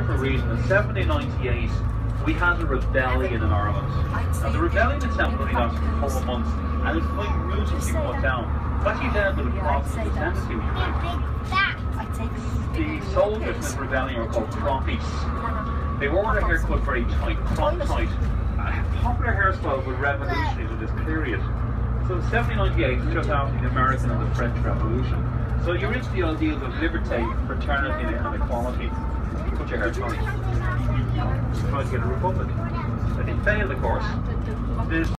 there for a reason. In 1798, we had a rebellion in Ireland. Now, the rebellion itself only lasted for 4 months, and it's quite ruthlessly put down. It's actually dealt with a Protestant tendency, which the soldiers in this rebellion were called crofties. They wore their hair cut very tight, crop tight. Popular hairstyles were revolutionaries in this period. So 1798 is just after the American and the French Revolution. So you're into the ideals of liberty, fraternity and equality. You put your hair tight. You try to get a republic. And it failed, of course.